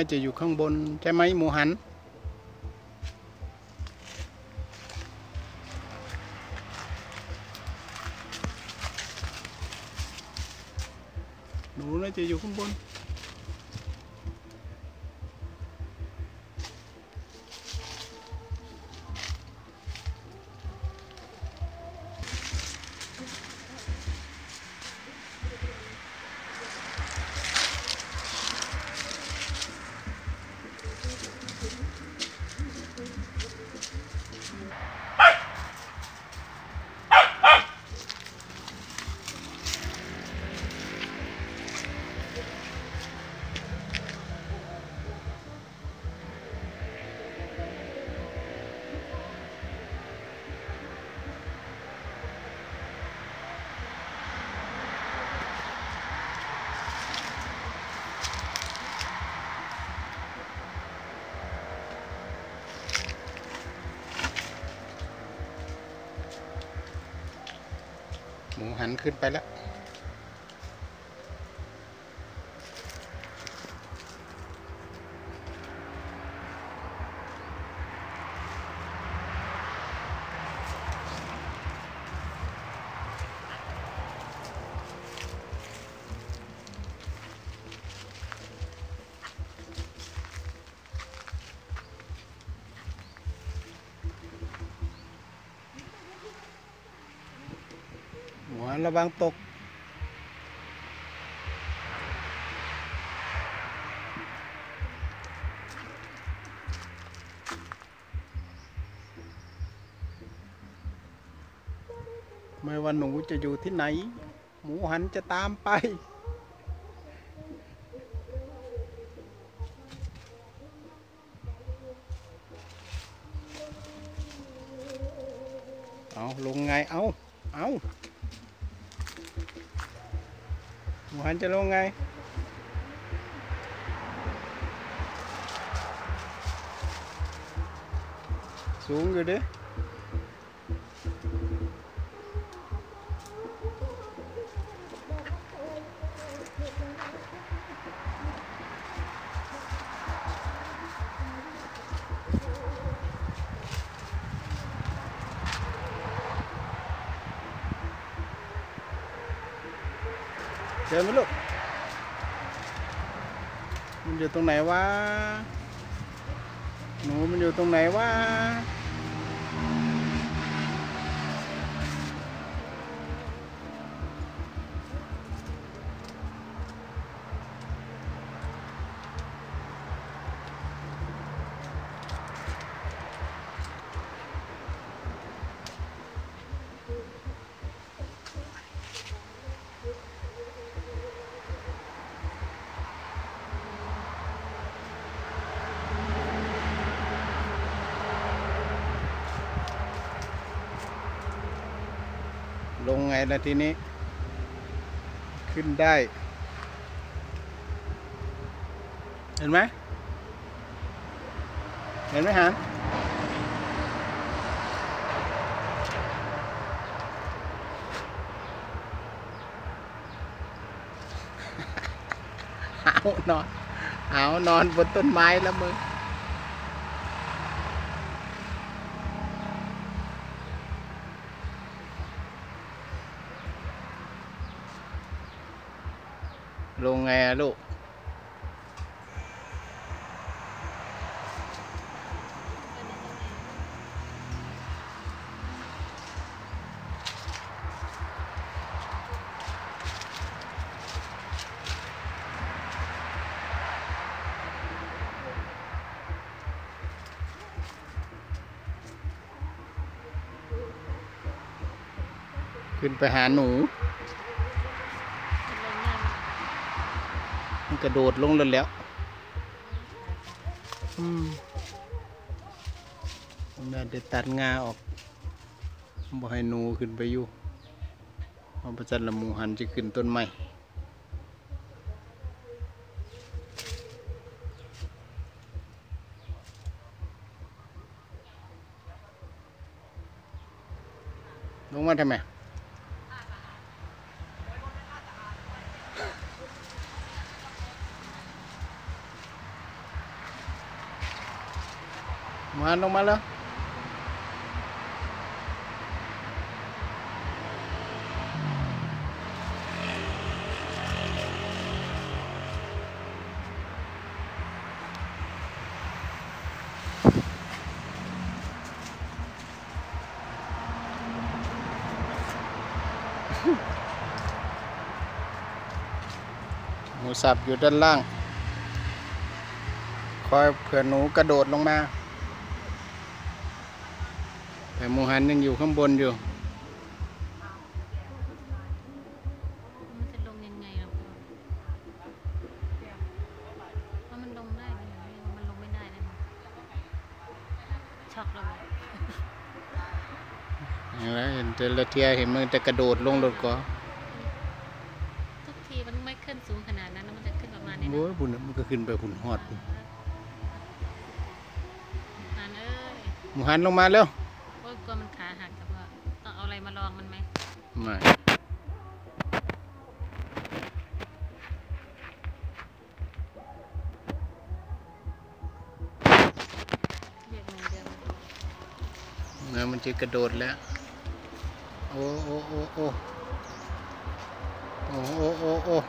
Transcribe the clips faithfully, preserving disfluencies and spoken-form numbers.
าจะอยู่ข้างบนใช่ไหมหมูหันหนูน่าจะอยู่ข้างบนหมูหันขึ้นไปแล้วหมูหันระวังตกไม่ว่าหนูจะอยู่ที่ไหนหมูหันจะตามไปเอาลงไงเอาเอาหมูหันจะลงไงสูงอยู่ดิเจอไหมลูกมันอยู่ตรงไหนวะหนูมันอยู่ตรงไหนวะลงไงล่ะทีนี้ขึ้นได้เห็นไหมเห็นไหมฮะเอานอนเอานอนบนต้นไม้แล้วมึงลงไงอะลูกขึ้นไปหาหนูมันกระโดดลงเลยแล้วอืมแม่ได้ตัดงาออกบ่ให้หนูขึ้นไปอยู่เพราะประจันละหมูหันจะขึ้นต้นไม้ลงมาทำไมหมูหันลงมาแล้วหมูสับอยู่ด้านล่างคอยเผื่อหนูกระโดดลงมาแต่หมูหันยังอยู่ข้างบนอยู่มันจะลงยังไงอ่ะเพราะมันลงได้ไหมมันลงไม่ได้เลยช็อกเลยอย่างไรเห็นแต่ละเทียเห็นมันจะกระโดดลงรถก็ทุกทีมันไม่ขึ้นสูงขนาดนั้นมันจะขึ้นประมาณนี้นะโอ้ยบุญมันก็ขึ้นไปหุ่นหอดนั่นเอ้ยหมูหันลงมาเร็วโอ้ยกลัวมันขาหักแต่ว่าต้องเอาอะไรมาลองมันไหมไม่เรียกมือเดียวเนื้อมันจะกระโดดแล้วโอ้โอ้โอ้โอ้โอ้โอ้โอ้โอ้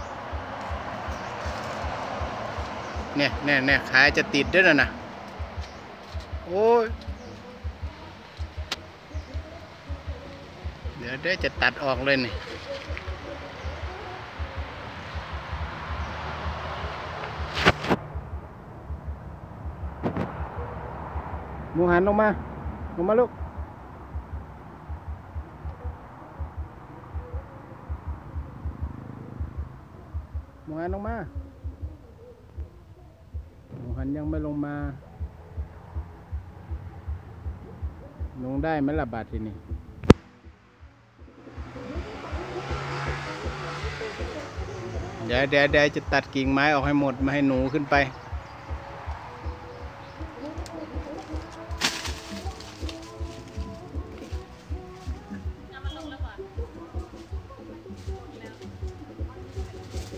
เนี่ยเนี่ยเนี่ยขาจะติดด้วยนะนะโอ้ยเดี๋ยวเดี๋ยวจะตัดออกเลยนี่หมูหันลงมาลงมาลูกหมูหันลงมาหมูหันยังไม่ลงมาลงได้ไหมล่ะบาดทีนี้เดี๋ยวเดี๋ยวเดี๋ยวจะตัดกิ่งไม้ออกให้หมดไม่ให้หนูขึ้นไป